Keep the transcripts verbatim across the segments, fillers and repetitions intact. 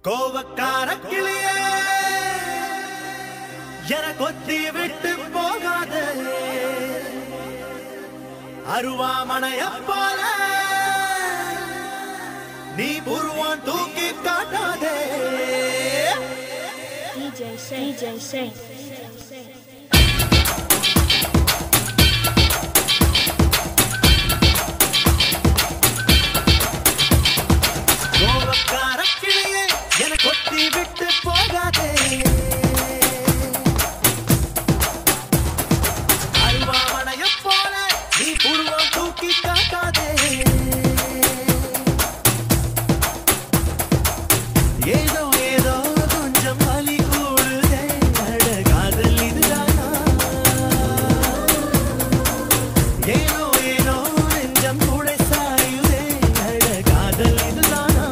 Kovakarra Kiliye Yara kothi vittu pogade Aruva manaya pole Nee puruvan thooki kaatade D J Shainth, D J Shainth. Kovakarra Kiliye Yara kothi vittu pogade Aruva manaya pole Nee puruvan thooki kaatade ஏதோ ஏதோ கொஞ்சம் வலி கூடுதே அட காதல் இதுதானா ஏனோ ஏனோ நெஞ்சம் கூட சாயுதே அட காதல் இதுதானா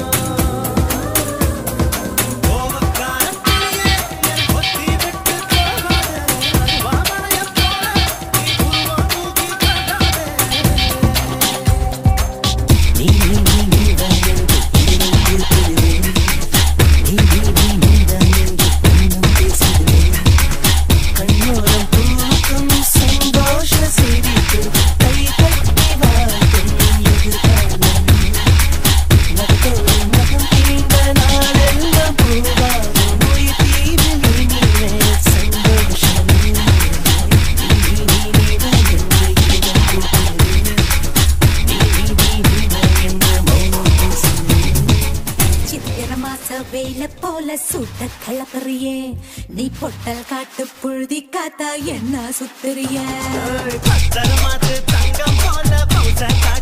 கோவக்கார கிளியே என் கொத்தி விட்டு போகாதே வாமனைய போல நீ உருவா தூக்கி காட்டாதே நீ நீ நீ நீ வந்து சுட்ட கலப்பறியே நீ பொட்டல் காட்டு புழுதி காத்தா என்ன சுத்தறிய பத்தரமாத்து தங்கம் போல பௌச